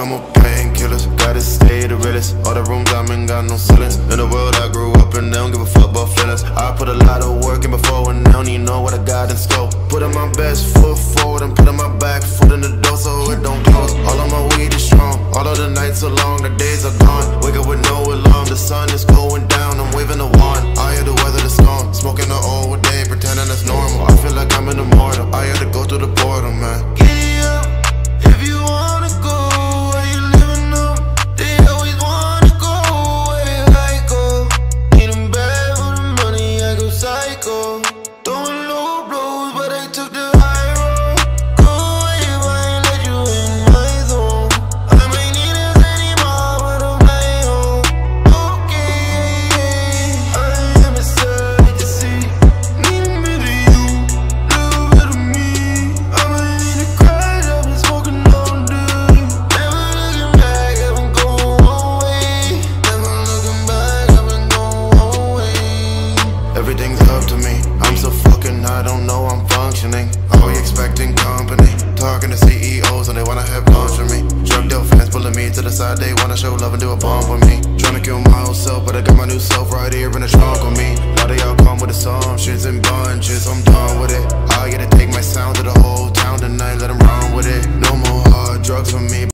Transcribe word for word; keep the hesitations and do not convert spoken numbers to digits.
got more painkillers. Gotta stay the realest. All the rooms I'm in got no ceilings. In the world I grew up in, they don't give a fuck about feelings. I put a lot of work in before, and I don't even know what I got in store. Putting my best foot forward and putting my back foot in the door so it don't close. All of my weed is strong. All of the nights are long, the days are gone. Wake up with no alarm, the sun is going down. I'm waving a wand. I had to weather the storm. Smoking the old day, pretending that's normal. I feel like I'm an immortal. I had to go through the portal, man. Giddy up, if you wanna go where you living up. They always wanna go where I go. Need 'em bad for the money, I go psycho. Throwing low blows, but I took the high road. Go away if I ain't let you in my zone. I might need us anymore, but I'm not home. Okay, I am excited to see. Need a bit of you, little bit of me. I might need to cry, I've been smoking all day. Never looking back, I've been going one way. Never looking back, I've been going one way. Everything's up to me. I'm so fucking, I don't know I'm functioning. Always expecting company. Talking to C E Os and they wanna have lunch with me. Drug deal fans pulling me to the side, they wanna show love and do a bump with me. Trying to kill my old self, but I got my new self right here in the trunk with me. A lot of y'all come with assumptions and bunches, I'm done with it. I gotta take my sound to the whole town tonight, let them run with it. No more hard drugs for me,